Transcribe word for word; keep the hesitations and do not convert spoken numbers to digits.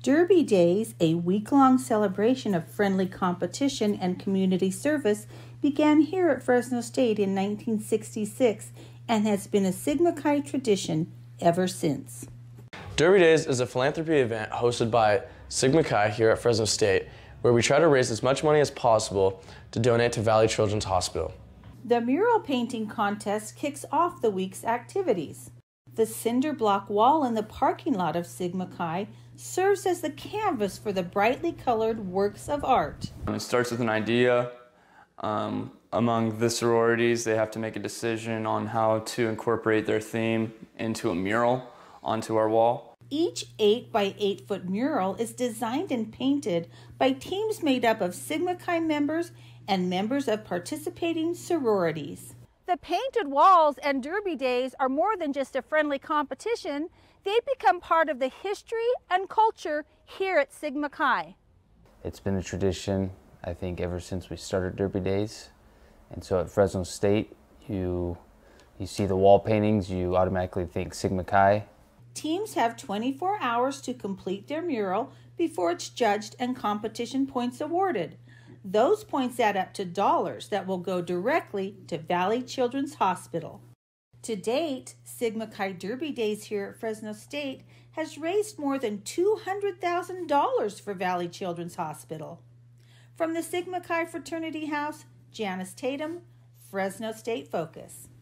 Derby Days, a week-long celebration of friendly competition and community service, began here at Fresno State in nineteen sixty-six and has been a Sigma Chi tradition ever since. Derby Days is a philanthropy event hosted by Sigma Chi here at Fresno State, where we try to raise as much money as possible to donate to Valley Children's Hospital. The mural painting contest kicks off the week's activities. The cinder block wall in the parking lot of Sigma Chi serves as the canvas for the brightly colored works of art. It starts with an idea. Um, among the sororities, they have to make a decision on how to incorporate their theme into a mural onto our wall. Each eight by eight foot mural is designed and painted by teams made up of Sigma Chi members and members of participating sororities. The painted walls and Derby Days are more than just a friendly competition. They become part of the history and culture here at Sigma Chi. It's been a tradition, I think, ever since we started Derby Days. And so at Fresno State, you, you see the wall paintings, you automatically think Sigma Chi. Teams have twenty-four hours to complete their mural before it's judged and competition points awarded. Those points add up to dollars that will go directly to Valley Children's Hospital. To date, Sigma Chi Derby Days here at Fresno State has raised more than two hundred thousand dollars for Valley Children's Hospital. From the Sigma Chi Fraternity House, Janis Tatum, Fresno State Focus.